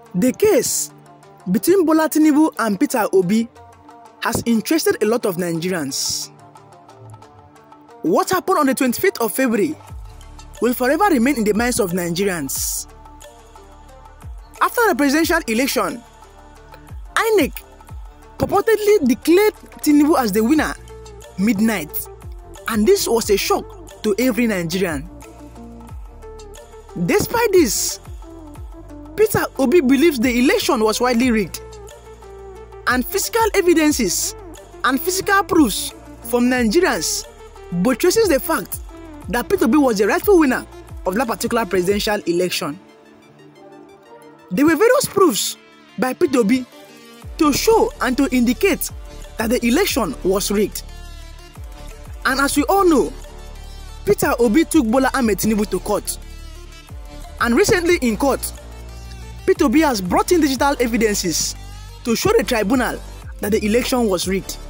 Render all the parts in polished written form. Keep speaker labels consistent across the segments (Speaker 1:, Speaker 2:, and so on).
Speaker 1: The case between Bola Tinubu and Peter Obi has interested a lot of Nigerians. What happened on the 25th of February will forever remain in the minds of Nigerians. After the presidential election, INEC purportedly declared Tinubu as the winner midnight, and this was a shock to every Nigerian. Despite this, Peter Obi believes the election was widely rigged, and physical evidences and physical proofs from Nigerians buttresses the fact that Peter Obi was the rightful winner of that particular presidential election. There were various proofs by Peter Obi to show and to indicate that the election was rigged. And as we all know, Peter Obi took Bola Ahmed Tinubu to court. And recently in court, Peter Obi has brought in digital evidences to show the tribunal that the election was rigged.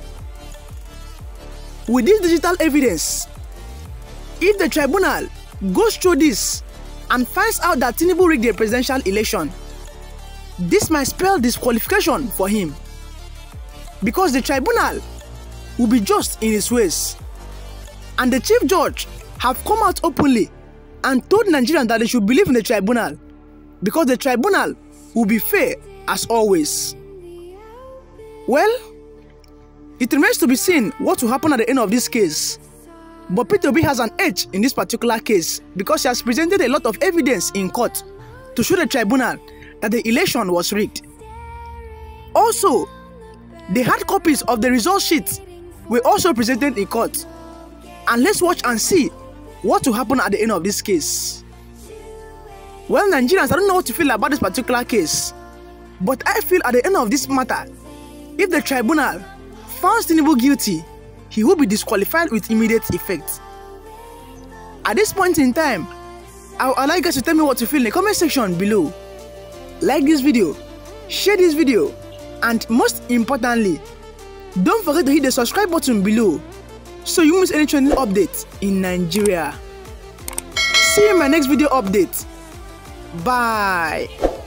Speaker 1: With this digital evidence, if the tribunal goes through this and finds out that Tinubu rigged the presidential election, this might spell disqualification for him, because the tribunal will be just in its ways. And the chief judge have come out openly and told Nigerians that they should believe in the tribunal, because the tribunal will be fair as always. Well, it remains to be seen what will happen at the end of this case. But Peter Obi has an edge in this particular case because he has presented a lot of evidence in court to show the tribunal that the election was rigged. Also, the hard copies of the result sheets were also presented in court. And let's watch and see what will happen at the end of this case. Well, Nigerians, I don't know what to feel about this particular case, but I feel at the end of this matter, if the tribunal found Tinubu guilty, he will be disqualified with immediate effect. At this point in time, I would like you guys to tell me what you feel in the comment section below. Like this video, share this video, and most importantly, don't forget to hit the subscribe button below so you won't miss any trending updates in Nigeria. See you in my next video update. Bye.